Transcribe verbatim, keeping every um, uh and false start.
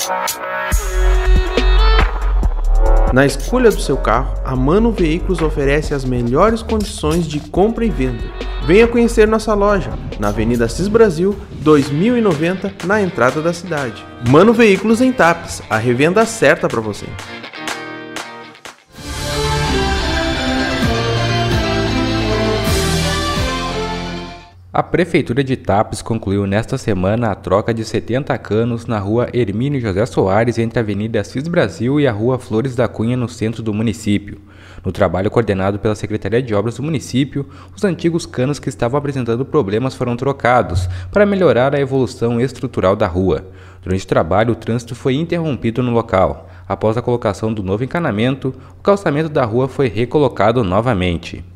Na escolha do seu carro, a Mano Veículos oferece as melhores condições de compra e venda. Venha conhecer nossa loja, na Avenida Assis Brasil, dois mil e noventa, na entrada da cidade. Mano Veículos em Tapes, a revenda certa para você. A Prefeitura de Tapes concluiu nesta semana a troca de setenta canos na rua Hermínio José Soares entre a Avenida Assis Brasil e a rua Flores da Cunha no centro do município. No trabalho coordenado pela Secretaria de Obras do município, os antigos canos que estavam apresentando problemas foram trocados para melhorar a evolução estrutural da rua. Durante o trabalho, o trânsito foi interrompido no local. Após a colocação do novo encanamento, o calçamento da rua foi recolocado novamente.